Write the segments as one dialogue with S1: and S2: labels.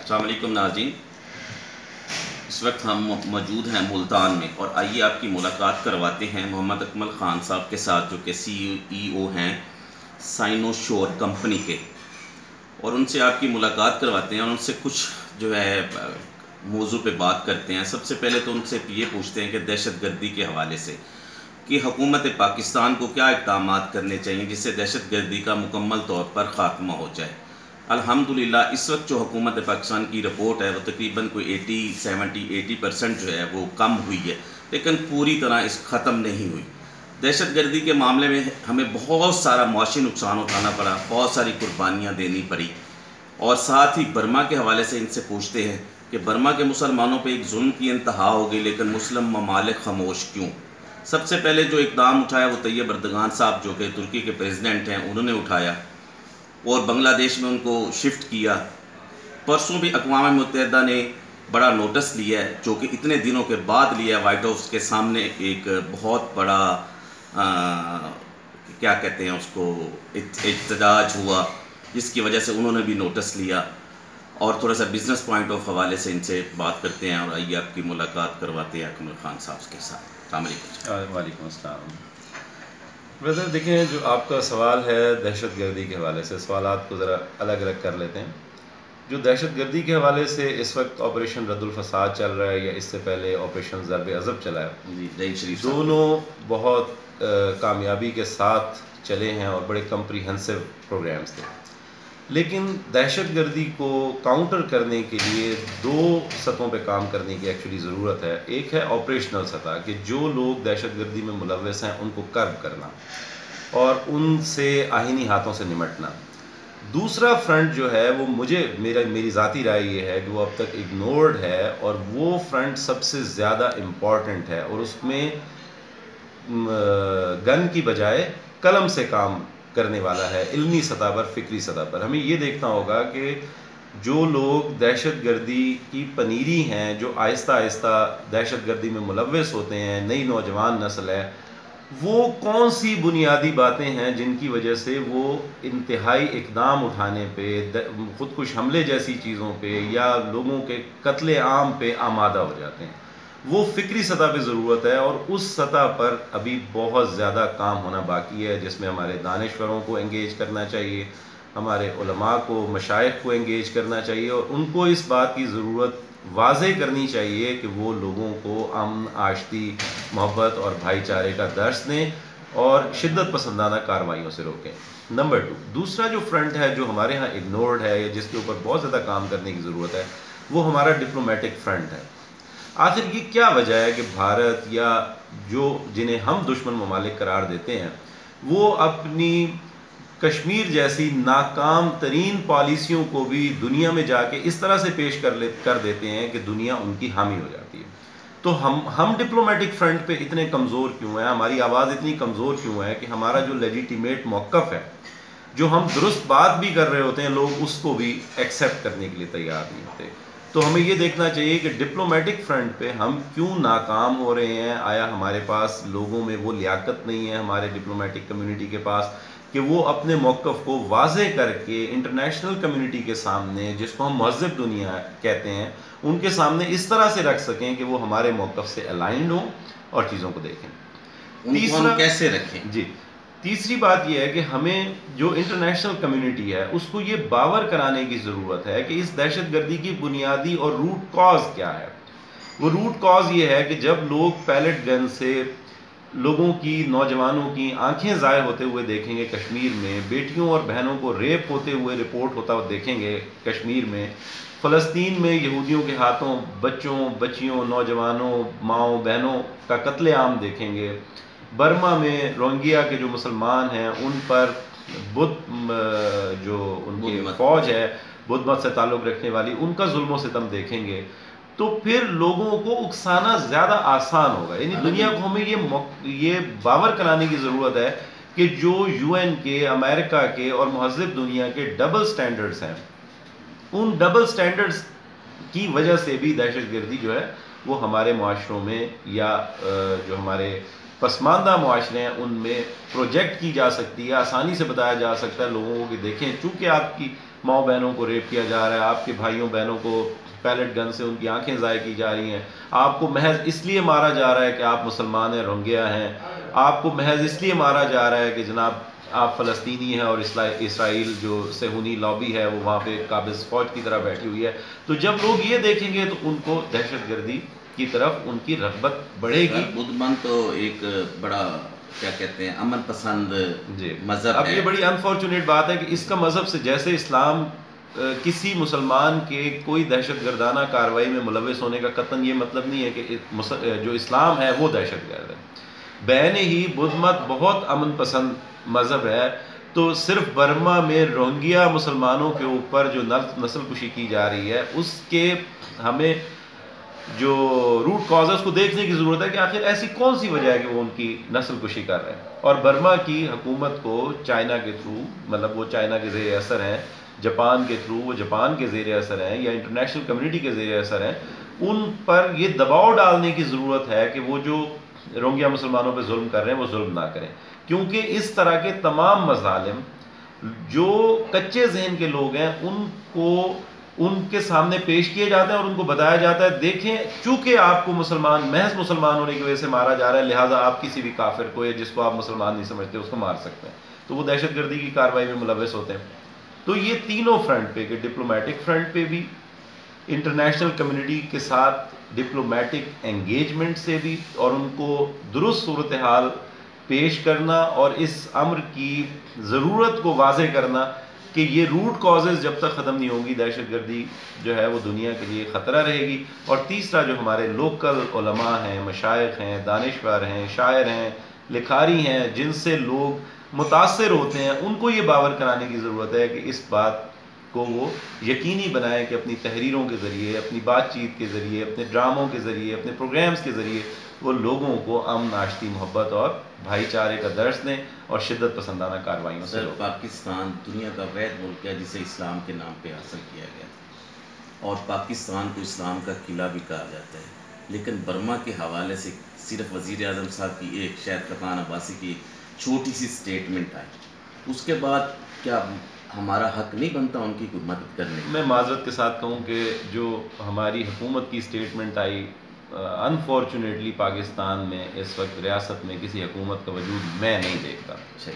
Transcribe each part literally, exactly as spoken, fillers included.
S1: السلام علیکم ناظرین، اس وقت ہم موجود ہیں ملتان میں اور آئیے آپ کی ملاقات کرواتے ہیں محمد اکمل خان صاحب کے ساتھ، جو کہ سی ای او ہیں سائنوشور کمپنی کے، اور ان سے آپ کی ملاقات کرواتے ہیں اور ان سے کچھ جو ہے موضوع پہ بات کرتے ہیں۔ سب سے پہلے تو ان سے یہ پوچھتے ہیں کہ دہشت گردی کے حوالے سے کہ حکومت پاکستان کو کیا اقدامات کرنے چاہیے جس سے دہشت گردی کا مکمل طور پر خاتمہ ہو جائے۔ الحمدللہ اس وقت جو حکومت پاکستان کی رپورٹ ہے وہ تقریباً کوئی ایٹی سیونٹی ایٹی پرسنٹ جو ہے وہ کم ہوئی ہے، لیکن پوری طرح اس ختم نہیں ہوئی۔ دہشت گردی کے معاملے میں ہمیں بہت سارا معاشی نقصان اٹھانا پڑا، بہت ساری قربانیاں دینی پڑی، اور ساتھ ہی برما کے حوالے سے ان سے پوچھتے ہیں کہ برما کے مسلمانوں پہ ایک ظلم کی انتہا ہو گئی، لیکن مسلم ممالک خاموش کیوں؟ سب سے پہلے جو اقدام اٹھایا وہ طیب اردگان صاحب جو کہ ترکی کے پریزیڈنٹ ہیں انہوں نے اٹھایا اور بنگلہ دیش میں ان کو شفٹ کیا۔ پرسوں بھی اقوام متحدہ نے بڑا نوٹس لیا ہے، جو کہ اتنے دنوں کے بعد لیا ہے، وائٹ ہاؤس کے سامنے ایک بہت بڑا آ, کیا کہتے ہیں اس کو احتجاج ہوا، جس کی وجہ سے انہوں نے بھی نوٹس لیا، اور تھوڑا سا بزنس پوائنٹ آف حوالے سے ان سے بات کرتے ہیں، اور آئیے آپ کی ملاقات کرواتے ہیں اکمل خان صاحب کے ساتھ۔ السلام علیکم۔
S2: وعلیکم السلام۔ بردر دیکھیں، جو آپ کا سوال ہے دہشت گردی کے حوالے سے، سوالات کو ذرا الگ الگ کر لیتے ہیں۔ جو دہشت گردی کے حوالے سے اس وقت آپریشن رد الفساد چل رہا ہے، یا اس سے پہلے آپریشن ضرب عضب چلا ہے، دونوں بہت کامیابی کے ساتھ چلے ہیں اور بڑے کمپریہنسو پروگرامز تھے، لیکن دہشت گردی کو کاؤنٹر کرنے کے لیے دو سطحوں پہ کام کرنے کی ایکچولی ضرورت ہے۔ ایک ہے آپریشنل سطح، کہ جو لوگ دہشت گردی میں ملوث ہیں ان کو کرب کرنا اور ان سے آہینی ہاتھوں سے نمٹنا۔ دوسرا فرنٹ جو ہے وہ مجھے میرا میری ذاتی رائے یہ ہے کہ وہ اب تک اگنورڈ ہے، اور وہ فرنٹ سب سے زیادہ امپورٹنٹ ہے، اور اس میں گن کی بجائے قلم سے کام کرنے والا ہے، علمی سطح پر، فکری سطح پر۔ ہمیں یہ دیکھنا ہوگا کہ جو لوگ دہشت گردی کی پنیری ہیں، جو آہستہ آہستہ دہشت گردی میں ملوث ہوتے ہیں، نئی نوجوان نسل ہے، وہ کون سی بنیادی باتیں ہیں جن کی وجہ سے وہ انتہائی اقدام اٹھانے پہ، خودکش حملے جیسی چیزوں پہ، یا لوگوں کے قتل عام پہ آمادہ ہو جاتے ہیں۔ وہ فکری سطح پہ ضرورت ہے، اور اس سطح پر ابھی بہت زیادہ کام ہونا باقی ہے، جس میں ہمارے دانشوروں کو انگیج کرنا چاہیے، ہمارے علماء کو، مشائخ کو انگیج کرنا چاہیے، اور ان کو اس بات کی ضرورت واضح کرنی چاہیے کہ وہ لوگوں کو امن، آشتی، محبت اور بھائی چارے کا درس دیں اور شدت پسندانہ کارروائیوں سے روکیں۔ نمبر ٹو، دوسرا جو فرنٹ ہے جو ہمارے ہاں اگنورڈ ہے، یا جس کے اوپر بہت زیادہ کام کرنے کی ضرورت ہے، وہ ہمارا ڈپلومیٹک فرنٹ ہے۔ آخر یہ کیا وجہ ہے کہ بھارت، یا جو جنہیں ہم دشمن ممالک قرار دیتے ہیں، وہ اپنی کشمیر جیسی ناکام ترین پالیسیوں کو بھی دنیا میں جا کے اس طرح سے پیش کر لے کر دیتے ہیں کہ دنیا ان کی حامی ہو جاتی ہے؟ تو ہم ہم ڈپلومیٹک فرنٹ پہ اتنے کمزور کیوں ہیں؟ ہماری آواز اتنی کمزور کیوں ہے کہ ہمارا جو لیجیٹیمیٹ موقف ہے، جو ہم درست بات بھی کر رہے ہوتے ہیں، لوگ اس کو بھی ایکسیپٹ کرنے کے لیے تیار نہیں ہوتے؟ تو ہمیں یہ دیکھنا چاہیے کہ ڈپلومیٹک فرنٹ پہ ہم کیوں ناکام ہو رہے ہیں۔ آیا ہمارے پاس لوگوں میں وہ لیاقت نہیں ہے، ہمارے ڈپلومیٹک کمیونٹی کے پاس، کہ وہ اپنے موقف کو واضح کر کے انٹرنیشنل کمیونٹی کے سامنے، جس کو ہم مہذب دنیا کہتے ہیں، ان کے سامنے اس طرح سے رکھ سکیں کہ وہ ہمارے موقف سے الائنڈ ہوں اور چیزوں کو دیکھیں۔
S1: تیسرا کیسے رکھیں؟
S2: جی تیسری بات یہ ہے کہ ہمیں جو انٹرنیشنل کمیونٹی ہے اس کو یہ باور کرانے کی ضرورت ہے کہ اس دہشت گردی کی بنیادی اور روٹ کاز کیا ہے۔ وہ روٹ کاز یہ ہے کہ جب لوگ پیلٹ گن سے لوگوں کی، نوجوانوں کی آنکھیں ضائع ہوتے ہوئے دیکھیں گے کشمیر میں، بیٹیوں اور بہنوں کو ریپ ہوتے ہوئے رپورٹ ہوتا ہوا دیکھیں گے کشمیر میں، فلسطین میں یہودیوں کے ہاتھوں بچوں، بچیوں، نوجوانوں، ماؤں، بہنوں کا قتل عام دیکھیں گے، برما میں روہنگیا کے جو مسلمان ہیں ان پر بدھ جو ان کی فوج ہے، بدھ مت سے تعلق رکھنے والی، ان کا ظلم و ستم دیکھیں گے، تو پھر لوگوں کو اکسانا زیادہ آسان ہوگا۔ یعنی دنیا کو ہمیں یہ یہ باور کرانے کی ضرورت ہے کہ جو یو این کے، امریکہ کے اور مہذب دنیا کے ڈبل سٹینڈرڈز ہیں، ان ڈبل سٹینڈرڈز کی وجہ سے بھی دہشت گردی جو ہے وہ ہمارے معاشروں میں، یا جو ہمارے پسماندہ معاشرے ہیں ان میں پروجیکٹ کی جا سکتی ہے، آسانی سے بتایا جا سکتا ہے لوگوں کو کہ دیکھیں، چونکہ آپ کی ماؤں بہنوں کو ریپ کیا جا رہا ہے، آپ کے بھائیوں بہنوں کو پیلٹ گن سے ان کی آنکھیں ضائع کی جا رہی ہیں، آپ کو محض اس لیے مارا جا رہا ہے کہ آپ مسلمان ہیں، روہنگیا ہیں، آپ کو محض اس لیے مارا جا رہا ہے کہ جناب آپ فلسطینی ہیں اور اسرائیل جو صہیونی لابی ہے وہ وہاں پہ قابض فوج کی طرح بیٹھی ہوئی ہے. تو جب لوگ یہ دیکھیں گے تو ان کو دہشت گردی کی طرف ان کی رغبت بڑھے گی.
S1: بدھ مت تو ایک بڑا کیا کہتے ہیں امن پسند
S2: جی
S1: مذہب
S2: اب
S1: ہے.
S2: یہ بڑی انفارچونیٹ بات ہے کہ اس کا مذہب سے جیسے اسلام کسی مسلمان کے کوئی دہشت گردانہ کارروائی میں ملوث ہونے کا قطعاً یہ مطلب نہیں ہے کہ جو اسلام ہے وہ دہشت گرد ہے. بین ہی بدھ مت بہت امن پسند مذہب ہے. تو صرف برما میں روہنگیا مسلمانوں کے اوپر جو نسل کشی کی جا رہی ہے اس کے ہمیں جو روٹ کازز کو دیکھنے کی ضرورت ہے کہ آخر ایسی کون سی وجہ ہے کہ وہ ان کی نسل کشی کر رہے ہیں. اور برما کی حکومت کو چائنا کے تھرو، مطلب وہ چائنا کے زیر اثر ہیں، جاپان کے تھرو وہ جاپان کے زیر اثر ہیں یا انٹرنیشنل کمیونٹی کے زیر اثر ہیں، ان پر یہ دباؤ ڈالنے کی ضرورت ہے کہ وہ جو روہنگیا مسلمانوں پہ ظلم کر رہے ہیں وہ ظلم نہ کریں. کیونکہ اس طرح کے تمام مظالم جو کچے ذہن کے لوگ ہیں ان کو ان کے سامنے پیش کیے جاتے ہیں اور ان کو بتایا جاتا ہے دیکھیں چونکہ آپ کو مسلمان محض مسلمان ہونے کی وجہ سے مارا جا رہا ہے لہٰذا آپ کسی بھی کافر کو یا جس کو آپ مسلمان نہیں سمجھتے اس کو مار سکتے ہیں. تو وہ دہشت گردی کی کارروائی میں ملوث ہوتے ہیں. تو یہ تینوں فرنٹ پہ کہ ڈپلومیٹک فرنٹ پہ بھی، انٹرنیشنل کمیونٹی کے ساتھ ڈپلومیٹک انگیجمنٹ سے بھی، اور ان کو درست صورتحال پیش کرنا اور اس امر کی ضرورت کو واضح کرنا کہ یہ روٹ کازز جب تک ختم نہیں ہوں گی دہشت گردی جو ہے وہ دنیا کے لیے خطرہ رہے گی. اور تیسرا جو ہمارے لوکل علماء ہیں، مشائخ ہیں، دانشور ہیں، شاعر ہیں، لکھاری ہیں، جن سے لوگ متاثر ہوتے ہیں، ان کو یہ باور کرانے کی ضرورت ہے کہ اس بات کو وہ یقینی بنائیں کہ اپنی تحریروں کے ذریعے، اپنی بات چیت کے ذریعے، اپنے ڈراموں کے ذریعے، اپنے پروگرامز کے ذریعے وہ لوگوں کو امن، آشتی، محبت اور بھائی چارے کا درس دیں اور شدت پسندانہ کارروائیوں سے.
S1: سر پاکستان دنیا کا واحد ملک ہے جسے اسلام کے نام پہ حاصل کیا گیا تھا، اور پاکستان کو اسلام کا قلعہ بھی کہا جاتا ہے. لیکن برما کے حوالے سے صرف وزیر اعظم صاحب کی ایک شاید کفان عباسی کی چھوٹی سی سٹیٹمنٹ آئی، اس کے بعد کیا ہمارا حق نہیں بنتا ان کی کوئی مدد کرنے؟
S2: میں معذرت کے ساتھ کہوں کہ جو ہماری حکومت کی سٹیٹمنٹ آئی، انفارچونیٹلی پاکستان میں اس وقت ریاست میں کسی حکومت کا وجود میں نہیں دیکھتا.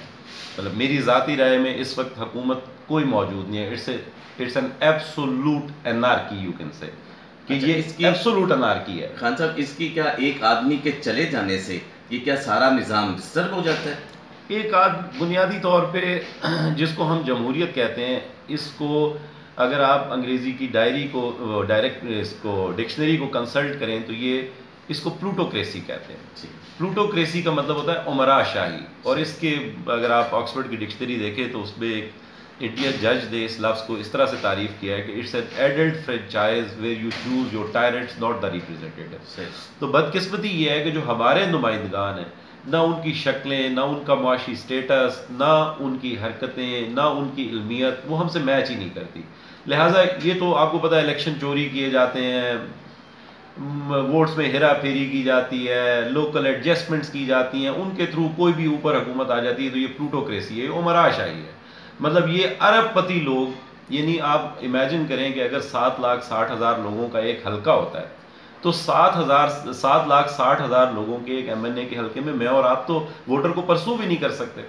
S2: مطلب میری ذاتی رائے میں اس وقت حکومت کوئی موجود نہیں ہے. It's it's an absolute anarchy you can say کہ یہ اس کی ایبسولوٹ انارکی ہے.
S1: خان صاحب اس کی کیا ایک آدمی کے چلے جانے سے یہ کیا سارا نظام ڈسٹرب ہو جاتا ہے؟
S2: ایک آدھ بنیادی طور پہ جس کو ہم جمہوریت کہتے ہیں، اس کو اگر آپ انگریزی کی ڈائری کو ڈائریکٹ اس کو ڈکشنری کو کنسلٹ کریں تو یہ اس کو پلوٹوکریسی کہتے ہیں. پلوٹوکریسی کا مطلب ہوتا ہے عمرا شاہی، اور اس کے اگر آپ آکسفورڈ کی ڈکشنری دیکھیں تو اس میں ایک انڈین جج نے اس لفظ کو اس طرح سے تعریف کیا ہے کہ it's an adult franchise where you choose your tyrants not the representative. تو بدقسمتی یہ ہے کہ جو ہمارے نمائندگان ہیں، نہ ان کی شکلیں، نہ ان کا معاشی سٹیٹس، نہ ان کی حرکتیں، نہ ان کی علمیت وہ ہم سے میچ ہی نہیں کرتی. لہٰذا یہ تو آپ کو پتہ ہے الیکشن چوری کیے جاتے ہیں، ووٹس میں ہیرا پھیری کی جاتی ہے، لوکل ایڈجسٹمنٹس کی جاتی ہیں، ان کے تھرو کوئی بھی اوپر حکومت آ جاتی ہے. تو یہ پلوٹوکریسی ہے، عمرا شاہی ہے. مطلب یہ ارب پتی لوگ، یعنی آپ امیجن کریں کہ اگر سات لاکھ ساٹھ ہزار لوگوں کا ایک حلقہ ہوتا ہے تو سات ہزار سات لاکھ ساٹھ ہزار لوگوں کے ایک ایم این اے کے حلقے میں میں اور آپ تو ووٹر کو پرسو بھی نہیں کر سکتے.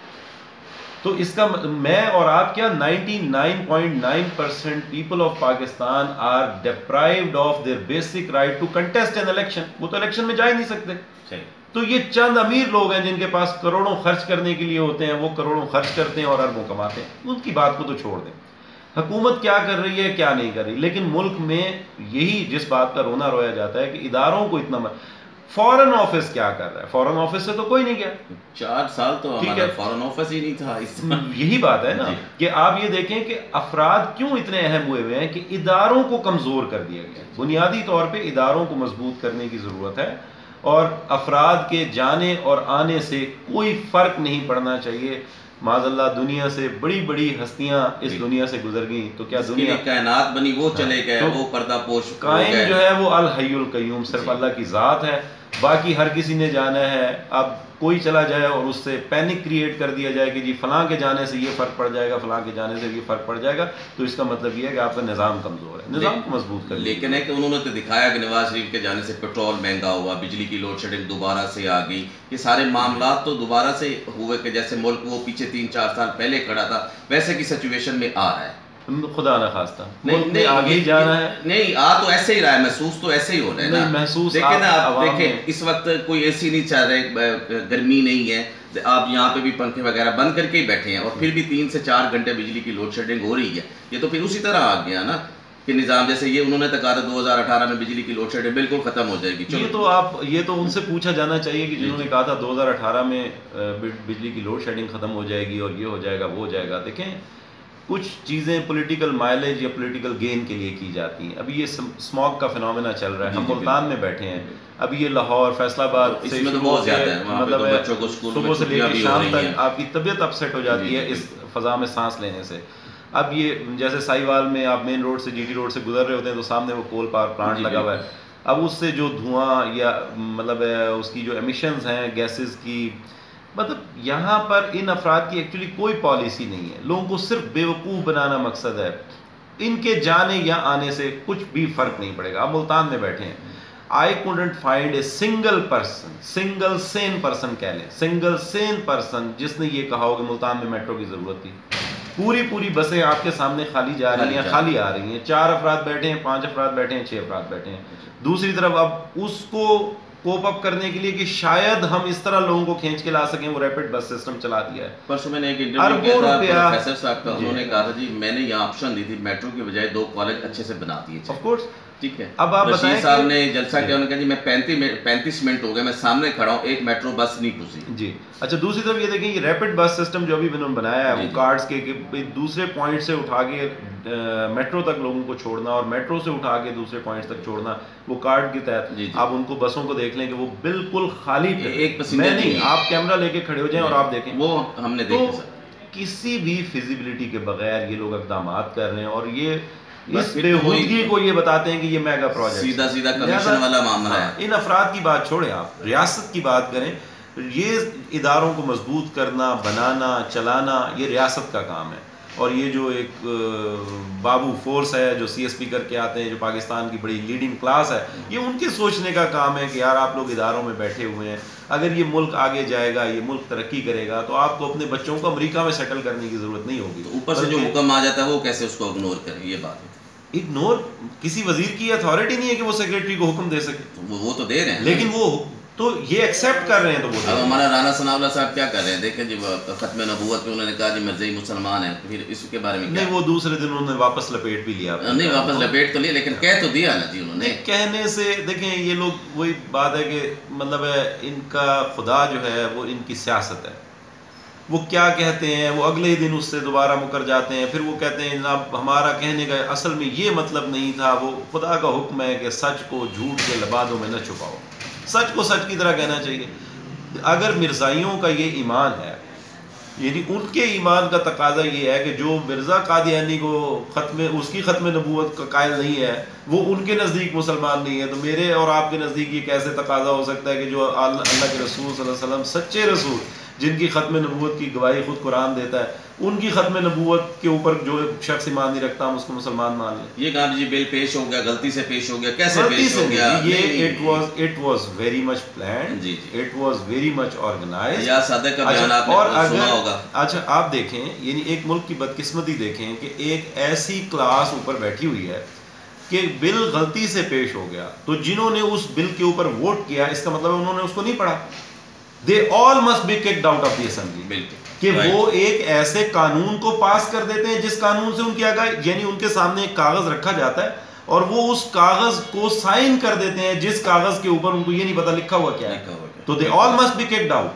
S2: تو اس کا میں اور آپ کیا ninety nine point nine percent people of Pakistan are deprived of their basic right to contest an election. وہ تو الیکشن میں جا ہی نہیں سکتے. تو یہ چند امیر لوگ ہیں جن کے پاس کروڑوں خرچ کرنے کے لیے ہوتے ہیں، وہ کروڑوں خرچ کرتے ہیں اور اربوں کماتے ہیں. ان کی بات کو تو چھوڑ دیں، حکومت کیا کر رہی ہے کیا نہیں کر رہی. لیکن ملک میں یہی جس بات کا رونا رویا جاتا ہے کہ اداروں کو اتنا فورن آفس کیا کر رہا ہے. فورن آفس سے تو کوئی نہیں گیا،
S1: چار سال تو ہمارا فورن آفس ہی نہیں تھا.
S2: یہی بات ہے نا کہ آپ یہ دیکھیں کہ افراد کیوں اتنے اہم ہوئے ہوئے ہیں کہ اداروں کو کمزور کر دیا گیا. بنیادی طور پہ اداروں کو مضبوط کرنے کی ضرورت ہے، اور افراد کے جانے اور آنے سے کوئی فرق نہیں پڑنا چاہیے. معاذ اللہ دنیا سے بڑی بڑی ہستیاں اس دنیا سے گزر گئیں تو کیا دنیا
S1: کائنات بنی وہ چلے گئے، وہ پردہ پوش
S2: قائم جو ہے وہ الحی القیوم صرف اللہ کی ذات ہے. باقی ہر کسی نے جانا ہے. اب کوئی چلا جائے اور اس سے پینک کریٹ کر دیا جائے کہ جی فلاں کے جانے سے یہ فرق پڑ جائے گا, فلاں کے جانے سے یہ فرق پڑ جائے گا, تو اس کا مطلب یہ ہے کہ آپ کا نظام کمزور ہے. نظام کو مضبوط کر.
S1: لیکن ہے کہ انہوں نے تو دکھایا کہ نواز شریف کے جانے سے پیٹرول مہنگا ہوا, بجلی کی لوڈ شیڈنگ دوبارہ سے آ گئی, یہ سارے معاملات تو دوبارہ سے ہوئے کہ جیسے ملک وہ پیچھے تین چار سال پہلے کھڑا تھا ویسے کی سچویشن میں آ رہا ہے.
S2: خدا نہ خواستہ نہیں آگے ہی جانا ہے.
S1: نہیں آ تو ایسے ہی رہا ہے, محسوس تو ایسے ہی ہو رہا ہے نا.
S2: محسوس
S1: دیکھیں نا آپ دیکھیں اس وقت کوئی اے سی نہیں چل رہے, گرمی نہیں ہے, آپ یہاں پہ بھی پنکھے وغیرہ بند کر کے ہی بیٹھے ہیں اور پھر بھی تین سے چار گھنٹے بجلی کی لوڈ شیڈنگ ہو رہی ہے. یہ تو پھر اسی طرح آ گیا نا کہ نظام جیسے یہ انہوں نے تو کہا تھا دو ہزار اٹھارہ میں بجلی کی لوڈ شیڈنگ بالکل ختم ہو جائے گی.
S2: یہ تو آپ یہ تو ان سے پوچھا جانا چاہیے کہ جنہوں نے کہا تھا دو ہزار اٹھارہ میں بجلی کی لوڈ شیڈنگ ختم ہو جائے گی اور یہ ہو جائے گا وہ ہو جائے گا. دیکھیں کچھ چیزیں پولیٹیکل مائلیج یا پولیٹیکل گین کے لیے کی جاتی ہیں. ابھی یہ اسموگ کا فنومنا چل رہا ہے, ہم ملتان میں بیٹھے ہیں, ابھی یہ لاہور فیصل آباد سے مطلب صبح سے لے کے شام تک آپ کی طبیعت اپسیٹ ہو جاتی ہے اس فضا میں سانس لینے سے. اب یہ جیسے سائیوال میں آپ مین روڈ سے جی ٹی روڈ سے گزر رہے ہوتے ہیں تو سامنے وہ کول پاور پلانٹ لگا ہوا ہے. اب اس سے جو دھواں یا مطلب اس کی جو ایمیشنز ہیں گیسز کی, مطلب یہاں پر ان افراد کی ایکچولی کوئی پالیسی نہیں ہے, لوگوں کو صرف بیوقوف بنانا مقصد ہے. ان کے جانے یا آنے سے کچھ بھی فرق نہیں پڑے گا. آپ ملتان میں بیٹھے ہیں, I couldn't find a single person, single sane person کہہ لیں, سنگل سین پرسن جس نے یہ کہا ہو کہ ملتان میں میٹرو کی ضرورت تھی. پوری پوری بسیں آپ کے سامنے خالی جا رہی ہیں, خالی آ رہی ہیں, چار افراد بیٹھے ہیں, پانچ افراد بیٹھے ہیں, چھ افراد بیٹھے ہیں. دوسری طرف اب اس کو کوپ اپ کرنے کے لیے کہ شاید ہم اس طرح لوگوں کو کھینچ کے لا سکیں, وہ ریپڈ بس سسٹم چلا دیا ہے.
S1: پرسوں میں نے ایک انٹرویو کیا تھا پروفیسر صاحب کا, انہوں نے کہا تھا جی میں نے یہاں آپشن دی تھی میٹرو کی بجائے دو کالج اچھے سے بنا دیے.
S2: آف کورس
S1: ٹھیک ہے.
S2: اب آپ
S1: رشید صاحب نے جلسہ کیا, انہوں نے کہا جی میں پینتیس پینتیس منٹ ہو گئے میں سامنے کھڑا ہوں, ایک میٹرو بس نہیں گزری.
S2: جی اچھا, دوسری طرف یہ دیکھیں یہ ریپڈ بس سسٹم جو ابھی انہوں نے بنایا ہے وہ کارڈز کے کہ دوسرے پوائنٹ سے اٹھا کے میٹرو تک لوگوں کو چھوڑنا اور میٹرو سے اٹھا کے دوسرے پوائنٹس تک چھوڑنا, وہ کارڈ کے تحت آپ ان کو بسوں کو دیکھ لیں کہ وہ بالکل خالی, ایک میں نہیں, آپ کیمرہ لے کے کھڑے ہو جائیں اور آپ دیکھیں,
S1: وہ ہم نے دیکھا
S2: کسی بھی فیزیبلٹی کے بغیر یہ لوگ اقدامات کر رہے ہیں اور یہ اس بےہودگی کو یہ بتاتے ہیں کہ یہ میگا پروجیکٹ,
S1: سیدھا سیدھا کمیشن والا معاملہ ہے.
S2: ان افراد کی بات چھوڑیں, آپ ریاست کی بات کریں. یہ اداروں کو مضبوط کرنا, بنانا, چلانا یہ ریاست کا کام ہے. اور یہ جو ایک بابو فورس ہے جو سی ایس پی کر کے آتے ہیں, جو پاکستان کی بڑی لیڈنگ کلاس ہے, یہ ان کے سوچنے کا کام ہے کہ یار آپ لوگ اداروں میں بیٹھے ہوئے ہیں, اگر یہ ملک آگے جائے گا, یہ ملک ترقی کرے گا تو آپ کو اپنے بچوں کو امریکہ میں سیٹل کرنے کی ضرورت نہیں ہوگی.
S1: اوپر سے جو حکم آ جاتا ہے وہ کیسے اس کو اگنور کریں, یہ بات ہے.
S2: اگنور کسی وزیر کی اتھارٹی نہیں ہے کہ وہ سیکریٹری کو حکم دے سکے,
S1: وہ تو دے رہے ہیں,
S2: لیکن وہ تو یہ ایکسیپٹ کر رہے ہیں. تو وہ
S1: اب ہمارا رانا ثناء اللہ صاحب کیا کر رہے ہیں, دیکھیں جی ختم نبوت میں انہوں نے کہا جی مرزائی مسلمان ہیں, پھر اس کے بارے میں
S2: نہیں, وہ دوسرے دن انہوں نے واپس لپیٹ بھی لیا.
S1: نہیں واپس لپیٹ تو لیا, لیکن کہہ تو دیا نا جی انہوں نے.
S2: کہنے سے دیکھیں یہ لوگ وہی بات ہے کہ مطلب ہے ان کا خدا جو ہے وہ ان کی سیاست ہے. وہ کیا کہتے ہیں, وہ اگلے ہی دن اس سے دوبارہ مکر جاتے ہیں, پھر وہ کہتے ہیں جناب ہمارا کہنے کا اصل میں یہ مطلب نہیں تھا. وہ خدا کا حکم ہے کہ سچ کو جھوٹ کے لبادوں میں نہ چھپاؤ, سچ کو سچ کی طرح کہنا چاہیے. اگر مرزائیوں کا یہ ایمان ہے, یعنی ان کے ایمان کا تقاضا یہ ہے کہ جو مرزا قادیانی کو ختم اس کی ختم نبوت کا قائل نہیں ہے وہ ان کے نزدیک مسلمان نہیں ہے, تو میرے اور آپ کے نزدیک یہ کیسے تقاضا ہو سکتا ہے کہ جو اللہ کے رسول صلی اللہ علیہ وسلم سچے رسول جن کی ختم نبوت کی گواہی خود قرآن دیتا ہے, ان کی ختم نبوت کے اوپر جو شخص ایمان نہیں رکھتا ہم اس کو مسلمان مان لیں.
S1: یہ کہا جی بل پیش ہو گیا, غلطی سے پیش ہو گیا, کیسے پیش ہو گیا,
S2: یہ it was it was very much planned,
S1: جی
S2: it was very much organised.
S1: یا صادق کا بیان آپ نے سنا ہوگا.
S2: اچھا آپ دیکھیں, یعنی ایک ملک کی بدقسمتی دیکھیں کہ ایک ایسی کلاس اوپر بیٹھی ہوئی ہے کہ بل غلطی سے پیش ہو گیا, تو جنہوں نے اس بل کے اوپر ووٹ کیا اس کا مطلب انہوں نے اس کو نہیں پڑھا. They all must be kicked out of the assembly. کہ وہ ایک ایسے قانون کو پاس کر دیتے ہیں جس قانون سے ان کی آگاہ, یعنی ان کے سامنے ایک کاغذ رکھا جاتا ہے اور وہ اس کاغذ کو سائن کر دیتے ہیں جس کاغذ کے اوپر ان کو یہ نہیں پتا لکھا ہوا کیا ہے. تو they all must be kicked out.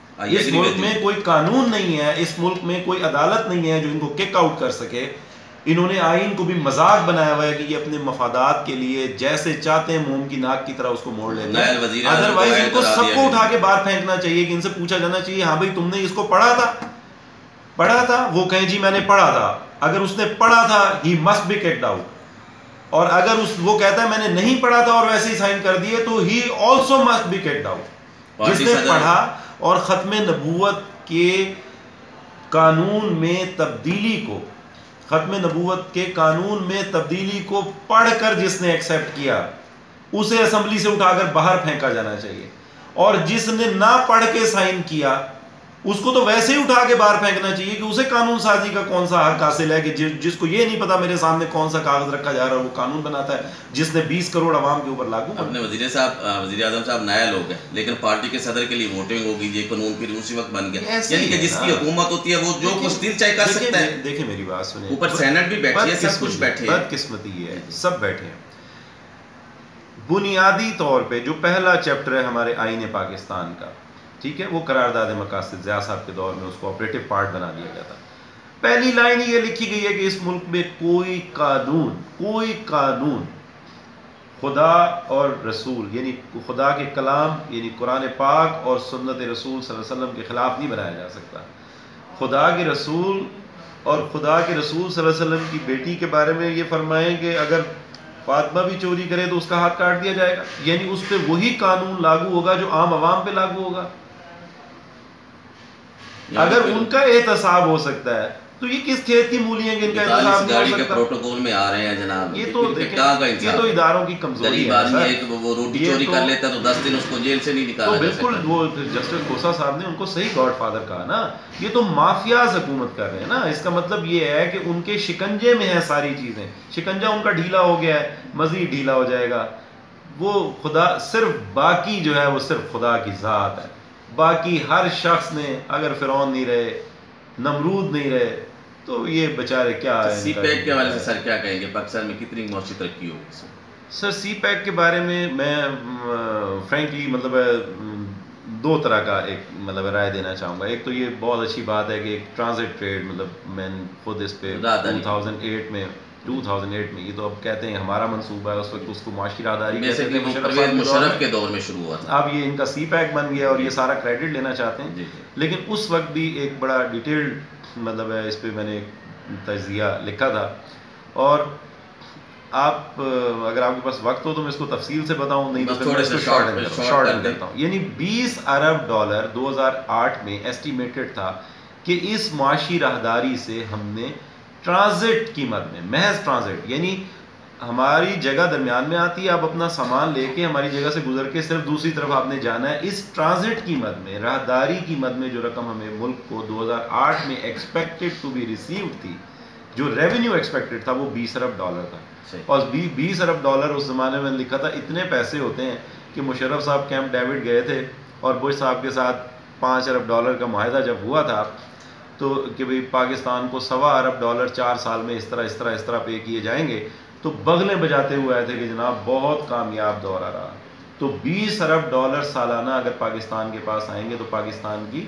S2: اس ملک میں کوئی قانون نہیں ہے, اس ملک میں کوئی عدالت نہیں ہے جو ان کو کک آؤٹ کر سکے. انہوں نے آئین کو بھی مذاق بنایا ہوا ہے کہ یہ اپنے مفادات کے لیے جیسے چاہتے ہیں موم کی ناک کی طرح اس کو موڑ لیتے ہیں. ادروائز ان کو سب کو اٹھا کے باہر پھینکنا چاہیے کہ ان سے پوچھا جانا چاہیے ہاں بھائی تم نے اس کو پڑھا تھا, پڑھا تھا, وہ کہیں جی میں نے پڑھا تھا. اگر اس نے پڑھا تھا he must be kicked out. اور اگر اس وہ کہتا ہے میں نے نہیں پڑھا تھا اور ویسے ہی سائن کر دیے تو he also must be kicked out. جس نے پڑھا اور ختم نبوت کے قانون میں تبدیلی کو ختم نبوت کے قانون میں تبدیلی کو پڑھ کر جس نے ایکسیپٹ کیا اسے اسمبلی سے اٹھا کر باہر پھینکا جانا چاہیے. اور جس نے نہ پڑھ کے سائن کیا اس کو تو ویسے ہی اٹھا کے باہر پھینکنا چاہیے کہ اسے قانون سازی کا کون سا حق حاصل ہے, کہ جس کو یہ نہیں پتا میرے سامنے کون سا کاغذ رکھا جا رہا ہے وہ قانون بناتا ہے جس نے بیس کروڑ عوام کے اوپر لاگو.
S1: اپنے وزیر صاحب وزیر اعظم صاحب نیا لوگ ہیں لیکن پارٹی کے صدر کے لیے ووٹنگ ہوگی, یہ قانون پھر اسی وقت بن گیا. یعنی کہ جس کی حکومت ہوتی ہے وہ جو کچھ دل چاہے کر سکتا ہے.
S2: دیکھیں میری بات سنیں,
S1: اوپر سینٹ بھی بیٹھی ہے, سب کچھ بیٹھے ہیں,
S2: بدقسمتی یہ ہے سب بیٹھے ہیں. بنیادی طور پہ جو پہلا چیپٹر ہے ہمارے آئین پاکستان کا, ٹھیک ہے, وہ قرارداد مقاصد ضیاء صاحب کے دور میں اس کو آپریٹو پارٹ بنا دیا گیا تھا. پہلی لائن یہ لکھی گئی ہے کہ اس ملک میں کوئی قانون کوئی قانون خدا اور رسول یعنی خدا کے کلام یعنی قرآن پاک اور سنت رسول صلی اللہ علیہ وسلم کے خلاف نہیں بنایا جا سکتا. خدا کے رسول اور خدا کے رسول صلی اللہ علیہ وسلم کی بیٹی کے بارے میں یہ فرمائیں کہ اگر فاطمہ بھی چوری کرے تو اس کا ہاتھ کاٹ دیا جائے گا, یعنی اس پہ وہی قانون لاگو ہوگا جو عام عوام پہ لاگو ہوگا. اگر ان کا احتساب ہو سکتا ہے تو یہ کس کھیت کی مولی ہیں کہ ان کا احتساب نہیں ہو سکتا.
S1: پروٹوکول میں آ رہے ہیں جناب,
S2: یہ تو یہ تو اداروں کی کمزوری ہے.
S1: وہ روٹی چوری کر لیتا ہے تو دس دن اس کو جیل سے نہیں نکالا
S2: تو بالکل وہ جسٹس کوسا صاحب نے ان کو صحیح گاڈ فادر کہا نا, یہ تو مافیاز حکومت کر رہے ہیں نا. اس کا مطلب یہ ہے کہ ان کے شکنجے میں ہیں ساری چیزیں, شکنجہ ان کا ڈھیلا ہو گیا ہے, مزید ڈھیلا ہو جائے گا. وہ خدا صرف باقی جو ہے وہ صرف خدا کی ذات ہے, باقی ہر شخص نے اگر فرعون نہیں رہے نمرود نہیں رہے تو یہ بیچارے کیا ہے.
S1: سی پیک کے حوالے سے سر کیا کہیں گے, پاکستان میں کتنی معاشی ترقی ہوگی؟
S2: سر سی پیک کے بارے میں میں فرینکلی مطلب دو طرح کا ایک مطلب رائے دینا چاہوں گا. ایک تو یہ بہت اچھی بات ہے کہ ایک ٹرانزٹ ٹریڈ مطلب میں خود اس پہ ٹو تھاؤزینڈ ایٹ میں ٹو تھاؤزینڈ ایٹ میں یہ تو اب کہتے ہیں ہمارا منصوبہ ہے, اس وقت اس کو معاشی راہداری
S1: مشرف کے دور میں شروع ہوا تھا,
S2: اب یہ ان کا سی پیک بن گیا اور یہ سارا کریڈٹ لینا چاہتے ہیں. لیکن اس وقت بھی ایک بڑا ڈیٹیلڈ مطلب ہے اس پہ میں نے تجزیہ لکھا تھا. اور آپ اگر آپ کے پاس وقت ہو تو میں اس کو تفصیل سے بتاؤں, نہیں تو میں اس کو شارٹ اینڈ کرتا ہوں. یعنی بیس ارب ڈالر دو ہزار آٹھ میں ایسٹیمیٹڈ تھا کہ اس معاشی راہداری سے ہم نے ٹرانزٹ قیمت میں, محض ٹرانزٹ یعنی ہماری جگہ درمیان میں آتی ہے, آپ اپنا سامان لے کے ہماری جگہ سے گزر کے صرف دوسری طرف آپ نے جانا ہے, اس ٹرانزٹ قیمت میں راہداری قیمت میں جو رقم ہمیں ملک کو دو ہزار آٹھ میں ایکسپیکٹڈ ٹو بی ریسیوڈ تھی, جو ریونیو ایکسپیکٹڈ تھا وہ بیس ارب ڈالر تھا. اور بیس ارب ڈالر اس زمانے میں لکھا تھا, اتنے پیسے ہوتے ہیں کہ مشرف صاحب کیمپ ڈیوڈ گئے تھے اور بش صاحب کے ساتھ پانچ ارب ڈالر کا معاہدہ جب ہوا تھا تو کہ بھئی پاکستان کو سوا ارب ڈالر چار سال میں اس طرح اس طرح اس طرح پے کیے جائیں گے, تو بغلیں بجاتے ہوئے آئے تھے کہ جناب بہت کامیاب دورہ رہا. تو بیس ارب ڈالر سالانہ اگر پاکستان کے پاس آئیں گے تو پاکستان کی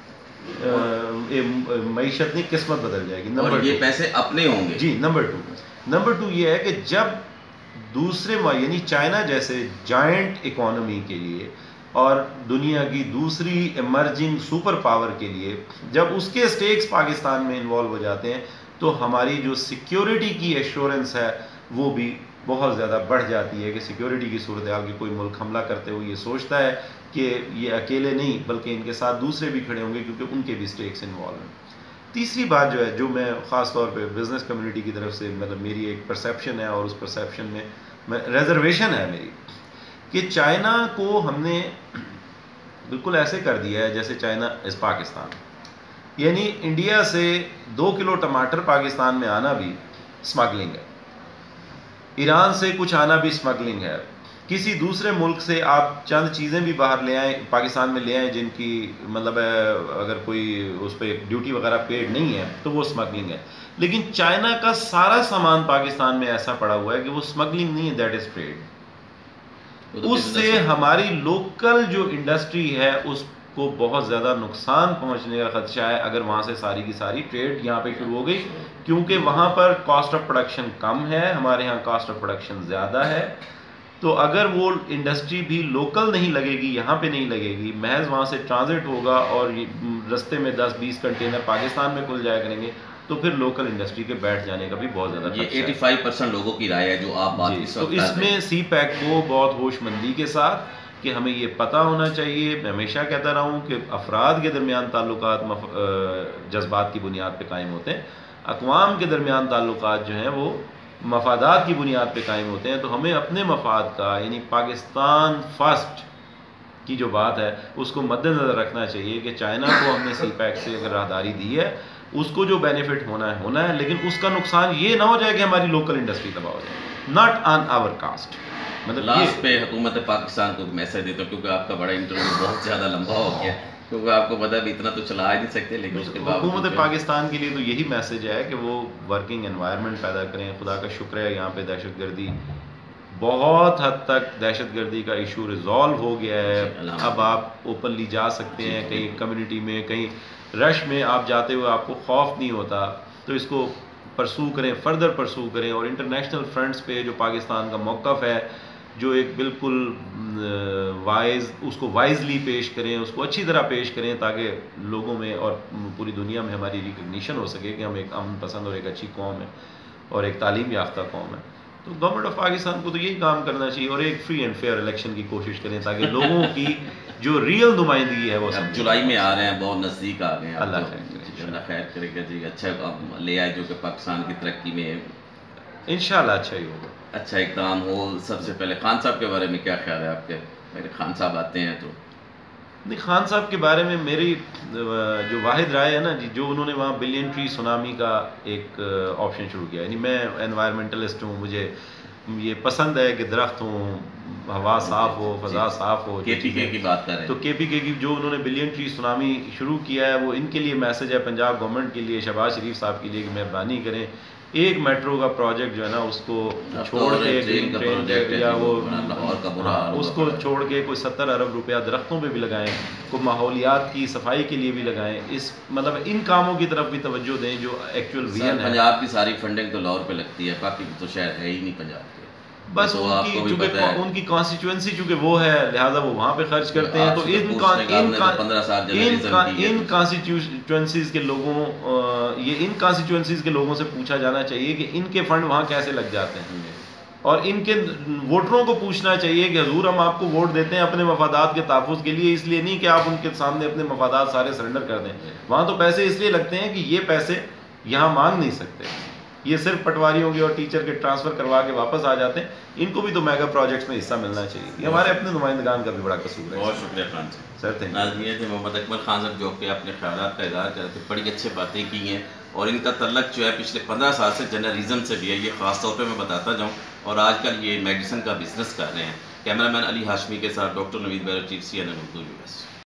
S2: معیشت نہیں قسمت بدل جائے گی.
S1: اور یہ پیسے اپنے ہوں گے.
S2: جی. نمبر ٹو نمبر ٹو یہ ہے کہ جب دوسرے یعنی چائنا جیسے جائنٹ اکانومی کے لیے اور دنیا کی دوسری ایمرجنگ سپر پاور کے لیے جب اس کے اسٹیکس پاکستان میں انوالو ہو جاتے ہیں تو ہماری جو سیکیورٹی کی ایشورنس ہے وہ بھی بہت زیادہ بڑھ جاتی ہے کہ سیکیورٹی کی صورتحال کی کوئی ملک حملہ کرتے ہوئے یہ سوچتا ہے کہ یہ اکیلے نہیں بلکہ ان کے ساتھ دوسرے بھی کھڑے ہوں گے کیونکہ ان کے بھی اسٹیکس انوالو ہیں. تیسری بات جو ہے جو میں خاص طور پہ بزنس کمیونٹی کی طرف سے مطلب میری ایک پرسیپشن ہے اور اس پرسیپشن میں میں ریزرویشن ہے میری کہ چائنا کو ہم نے بالکل ایسے کر دیا ہے جیسے چائنا از پاکستان. یعنی انڈیا سے دو کلو ٹماٹر پاکستان میں آنا بھی اسمگلنگ ہے, ایران سے کچھ آنا بھی اسمگلنگ ہے, کسی دوسرے ملک سے آپ چند چیزیں بھی باہر لے آئیں پاکستان میں لے آئیں جن کی مطلب اگر کوئی اس پہ ڈیوٹی وغیرہ پیڈ نہیں ہے تو وہ اسمگلنگ ہے. لیکن چائنا کا سارا سامان پاکستان میں ایسا پڑا ہوا ہے کہ وہ اسمگلنگ نہیں ہے, دیٹ از ٹریڈ. اس سے ہماری لوکل جو انڈسٹری ہے اس کو بہت زیادہ نقصان پہنچنے کا خدشہ ہے اگر وہاں سے ساری کی ساری ٹریڈ یہاں پہ شروع ہو گئی, کیونکہ وہاں پر کاسٹ آف پروڈکشن کم ہے, ہمارے ہاں کاسٹ آف پروڈکشن زیادہ ہے. تو اگر وہ انڈسٹری بھی لوکل نہیں لگے گی, یہاں پہ نہیں لگے گی, محض وہاں سے ٹرانزٹ ہوگا اور رستے میں دس بیس کنٹینر پاکستان میں کھل جایا کریں گے, تو پھر لوکل انڈسٹری کے بیٹھ جانے کا بھی بہت زیادہ
S1: یہ ایٹی فائیو پرسینٹ لوگوں کی رائے ہے جو آپ بات
S2: جی.
S1: اس
S2: تو
S1: وقت
S2: اس میں سی پیک کو بہت ہوش مندی کے ساتھ کہ ہمیں یہ پتہ ہونا چاہیے. میں ہمیشہ کہتا رہا ہوں کہ افراد کے درمیان تعلقات مف... جذبات کی بنیاد پہ قائم ہوتے ہیں. اقوام کے درمیان تعلقات جو ہیں وہ مفادات کی بنیاد پہ قائم ہوتے ہیں. تو ہمیں اپنے مفاد کا یعنی پاکستان فرسٹ کی جو بات ہے اس کو مد نظر رکھنا چاہیے کہ چائنا کو ہم نے سی پیک سے اگر راہداری دی ہے اس کو جو بینیفٹ ہونا ہے ہونا ہے, لیکن اس کا نقصان یہ نہ ہو جائے کہ ہماری لوکل انڈسٹری تباہ ہو جائے. Not on our cost.
S1: مطلب لاسٹ پہ حکومت پاکستان کو میسج دیتا ہوں کیونکہ آپ کا بڑا انٹرویو بہت زیادہ لمبا ہو گیا, کیونکہ آپ کو پتا ہے اتنا تو چلا ہی نہیں سکتے, لیکن اس کے بعد
S2: حکومت پاکستان کے لیے تو یہی میسج ہے کہ وہ ورکنگ انوائرمنٹ پیدا کریں. خدا کا شکر ہے یہاں پہ دہشت گردی بہت حد تک دہشت گردی کا ایشو ریزالو ہو گیا ہے. اب آپ اوپنلی جا سکتے ہیں کہیں کمیونٹی میں, کہیں رش میں آپ جاتے ہوئے آپ کو خوف نہیں ہوتا. تو اس کو پرسو کریں, فردر پرسو کریں, اور انٹرنیشنل فرنٹس پہ جو پاکستان کا موقف ہے جو ایک بالکل وائز اس کو وائزلی پیش کریں, اس کو اچھی طرح پیش کریں تاکہ لوگوں میں اور پوری دنیا میں ہماری ریکگنیشن ہو سکے کہ ہم ایک امن پسند اور ایک اچھی قوم ہے اور ایک تعلیم یافتہ قوم ہے. تو گورنمنٹ آف پاکستان کو تو یہی کام کرنا چاہیے اور ایک فری اینڈ فیئر الیکشن کی کوشش کریں تاکہ لوگوں کی جو ریئل نمائندگی ہے وہ
S1: اب جولائی میں آ رہے ہیں, بہت نزدیک آ گئے ہیں.
S2: اللہ
S1: اللہ خیر کرے گا جی, اچھا لے آئے جو کہ پاکستان کی ترقی میں
S2: انشاءاللہ اچھا ہی ہوگا,
S1: اچھا اقدام ہو. سب سے پہلے خان صاحب کے بارے میں کیا خیال ہے آپ کے؟ میرے خان صاحب آتے ہیں تو
S2: نہیں, خان صاحب کے بارے میں میری جو واحد رائے ہے نا جی, جو انہوں نے وہاں بلین ٹری سونامی کا ایک آپشن شروع کیا. یعنی میں انوائرمنٹلسٹ ہوں, مجھے یہ پسند ہے کہ درخت ہوں, ہوا صاف ہو, فضا صاف ہو.
S1: کے پی کے کی بات کر رہے ہیں
S2: تو کے پی کے کی جو انہوں نے بلین ٹری سونامی شروع کیا ہے وہ ان کے لیے میسج ہے, پنجاب گورنمنٹ کے لیے, شہباز شریف صاحب کے لیے کہ مہربانی کریں ایک میٹرو کا پروجیکٹ جو ہے نا اس کو چھوڑ کے گرین ٹرین یا وہ اس کو چھوڑ کے کوئی ستر ارب روپیہ درختوں پہ بھی لگائیں, کوئی ماحولیات کی صفائی کے لیے بھی لگائیں. اس مطلب ان کاموں کی طرف بھی توجہ دیں جو ایکچوئل ویژن ہے.
S1: پنجاب کی ساری فنڈنگ تو لاہور پہ لگتی ہے, باقی تو شہر ہے ہی نہیں پنجاب کے.
S2: بس ان کی چونکہ ان کی کانسٹیچوئنسی چونکہ وہ ہے لہٰذا وہ وہاں پہ خرچ کرتے ہیں. تو ان کانسٹیچوئنسیز کے لوگوں یہ ان کانسٹیچوئنسیز کے لوگوں سے پوچھا جانا چاہیے کہ ان کے فنڈ وہاں کیسے لگ جاتے ہیں, اور ان کے ووٹروں کو پوچھنا چاہیے کہ حضور ہم آپ کو ووٹ دیتے ہیں اپنے مفادات کے تحفظ کے لیے, اس لیے نہیں کہ آپ ان کے سامنے اپنے مفادات سارے سرنڈر کر دیں. وہاں تو پیسے اس لیے لگتے ہیں کہ یہ پیسے یہاں مانگ نہیں سکتے, یہ صرف پٹواریوں کے اور ٹیچر کے ٹرانسفر کروا کے واپس آ جاتے ہیں. ان کو بھی تو میگا پروجیکٹس میں حصہ ملنا چاہیے. یہ ہمارے اپنے نمائندگان کا بھی بڑا قصور ہے.
S1: بہت شکریہ خان صاحب.
S2: Sir thank
S1: you. یہ تھے محمد اکمل خان صاحب جو کہ اپنے خیالات کا اظہار کرتے ہیں, بڑی اچھے باتیں کی ہیں, اور ان کا تعلق جو ہے پچھلے پندرہ سال سے جرنلزم سے بھی ہے. یہ خاص طور پہ میں بتاتا جاؤں, اور آج کل یہ میڈیسن کا بزنس کر رہے ہیں. کیمرہ مین علی ہاشمی کے ساتھ doctor Naveed bureau, chief C N N Urdu U S.